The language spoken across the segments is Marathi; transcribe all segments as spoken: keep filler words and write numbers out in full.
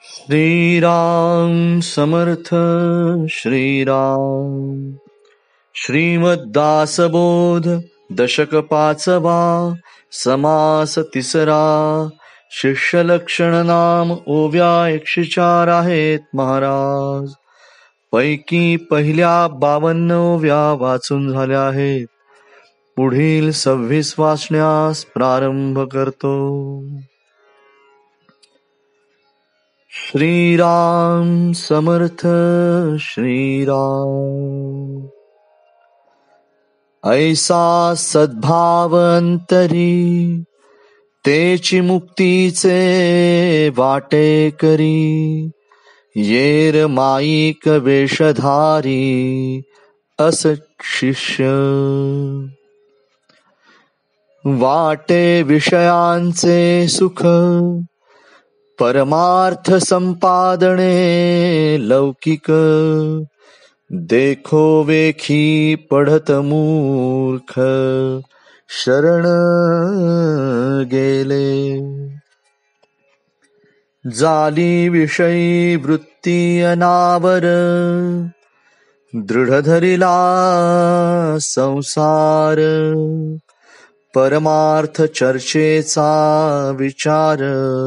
श्रीराम समर्थ श्रीराम. श्रीमद्दासबोध दशक पाचवा. समास तिसरा. शिष्य लक्षण नाम ओव्या एकशे चार आहेत महाराज. पैकी पहिल्या बावन्न ओव्या वाचून झाल्या आहेत. पुढील सव्वीस वाचण्यास प्रारंभ करतो. श्रीराम समर्थ श्रीराम. ऐसा सद्भाव अंतरी, तेची मुक्तीचे वाटे करी. येर माईक वेशधारी अस शिष्य. वाटे विषयांचे सुख, परमार्थ संपादने लौकिक. देखो वेखी पढत मूर्ख, शरण गेले. जाली विषयी वृत्ती अनावर, दृढ धरिला संसार. परमार्थ चर्चेचा विचार,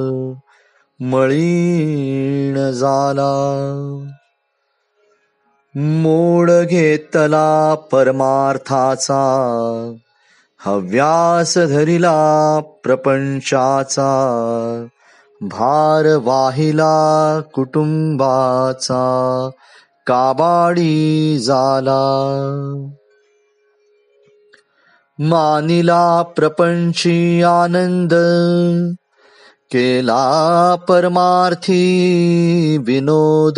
मळीण झाला. मोड घेतला परमार्थाचा, हव्यास धरिला प्रपंचाचा. भार वाहिला कुटुंबाचा, काबाडी झाला. मानिला प्रपंची आनंद, केला परमार्थी विनोद.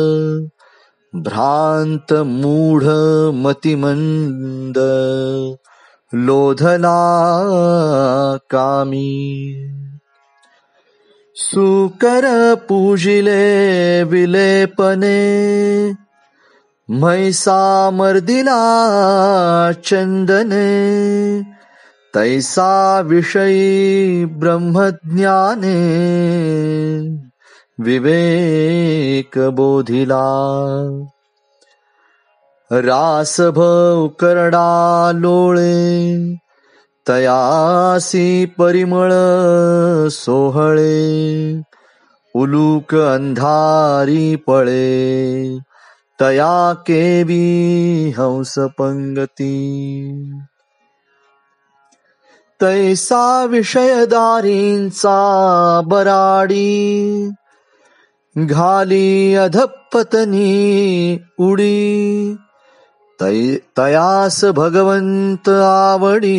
भ्रांत मूढ मतिमंद, लोधला कामी. सुकर पूजिले विलेपने, म्हैसा मर्दिला चंदने. तैसा विषयी ब्रह्मज्ञाने, विवेक बोधिला. रासभव करडा लोळे, तयासी परिमळ सोहळे. उलूक अंधारी पळे, तया केवी हंस पंगती. तैसा विषयदारींचा बराडी, घाली अधपतनी उडी. तै तयास भगवंत आवडी,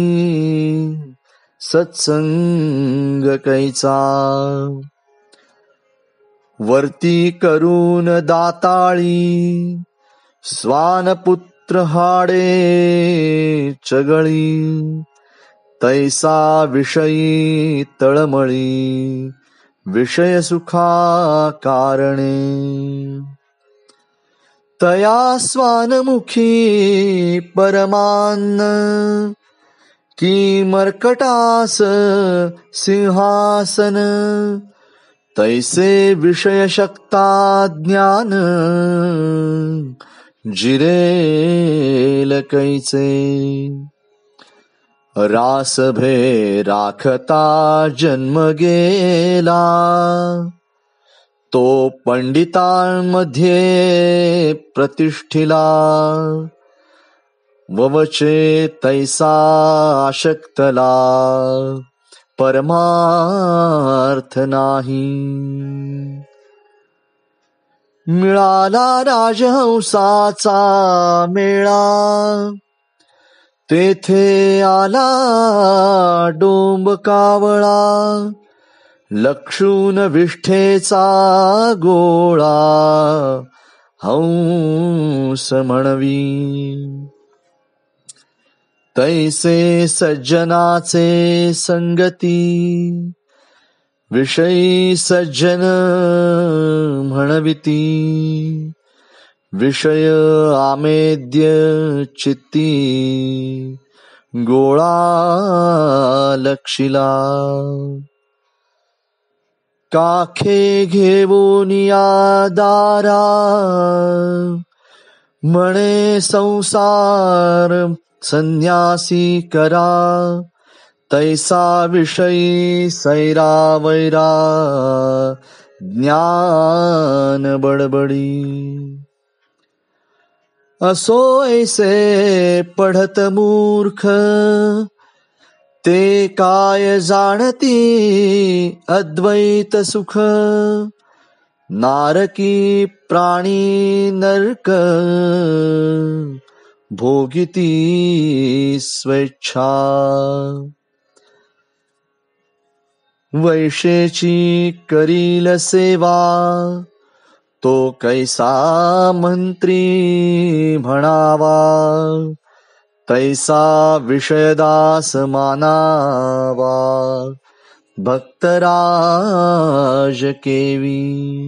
सत्संग कैचा. वर्ती करून दाताळी, स्वानपुत्र हाडे चगळी. तैसा विषयी तळमळी, विषय सुखा कारणे. तया स्वानमुखी परमान्न, की मर्कटास सिंहासन. तैसे विषय शक्ता ज्ञान, जिरेल कैचे. रासभे राखता जन्म गेला, तो पंडितांमध्ये प्रतिष्ठिला. ववचे तैसा आशक्तला, परमार्थ नाही. मिळाला राजहंसाचा मेळा, तेथे आला डोंब कावळा. लक्षून विष्ठेचा गोळा, हंस म्हणवी. तैसे सज्जनाचे संगती, विषयी सज्जन म्हणविती. विषय आमेद्य चित्ती, गोळा लक्षिला. काखे घेऊनिया दारा म्हणे संसार संन्यासी करा तैसा विषयी सैरा वैरा ज्ञान बडबडी असो ऐसे पढत मूर्ख ते काय जाणती अद्वैत सुख नारकी प्राणी नरक भोगिती स्वेच्छा वैशेची करील सेवा तो कैसा मंत्री म्हणावा तैसा विषयदास मानावा भक्तराज केवी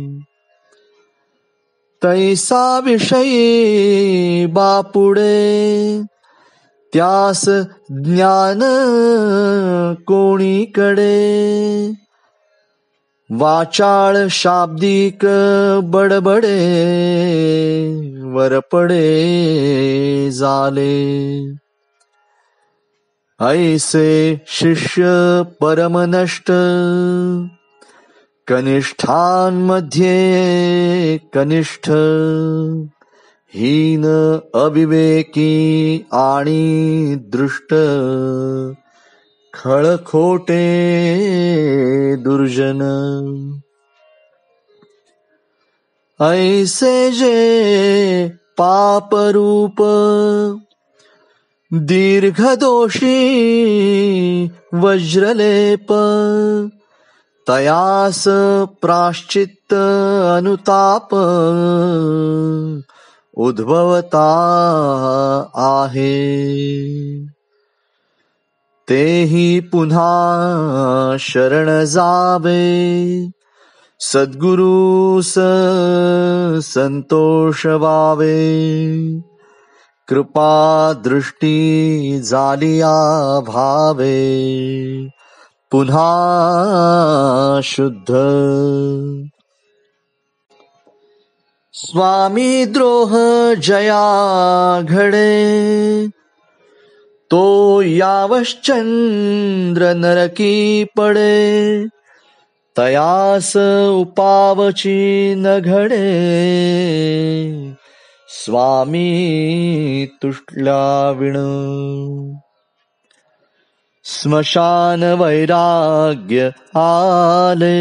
तैसा विषयी बापुडे त्यास ज्ञान कोणीकडे वाचाळ शाब्दिक बडबडे वरपडे झाले ऐसे शिष्य परमनष्ट कनिष्ठांमध्ये कनिष्ठ हीन अविवेकी आणि दृष्ट खळखोटे दुर्जन ऐसे जे पापरूप दीर्घदोषी वज्रलेप तयास प्राश्चित्त अनुताप उद्भवता आहे तेही पुन्हा शरण जावे सद्गुरुस संतोष वावे कृपा दृष्टी जालिया भावे पुन्हा शुद्ध स्वामी द्रोह जया घडे तो यावश्चंद्र नरकी पडे तयास उपावची न घडे स्वामी तुष्टल्या विण स्मशान वैराग्य आले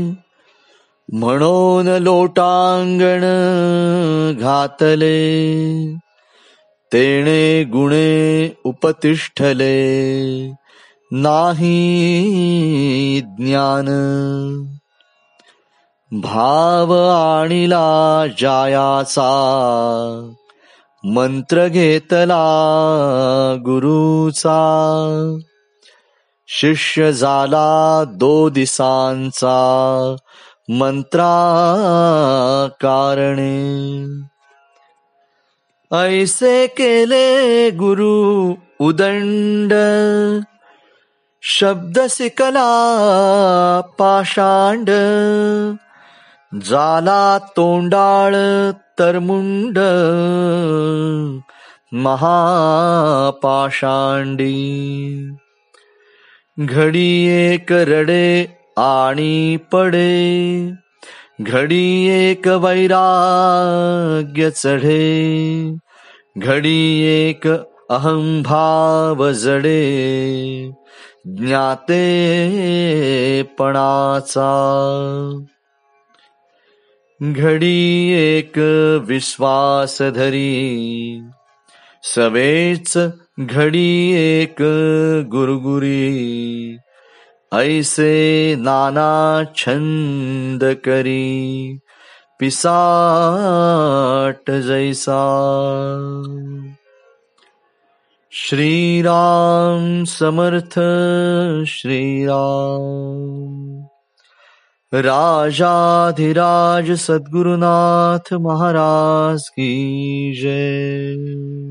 म्हणून लोटांगण घातले तेणे गुणे उपतिष्ठले नाही ज्ञान भाव आणिला जायाचा मंत्र घेतला गुरुचा शिष्य झाला दो दिसांचा मंत्रा कारणे ऐसे केले गुरु उदंड शब्द सिकला पाषांड झाला तोंडाळ तरमुंड महापाषांडी घडी एक रडे आणि पडे घडी एक वैराग्य चढे घडी एक अहंभाव जडे ज्ञातेपणाचा घडी एक विश्वास धरी सवेच घडी एक गुरगुरी ऐसे नाना छंद करी पिसाट जैसा श्रीराम समर्थ श्रीराम राजाधिराज सद्गुरुनाथ महाराज की जय।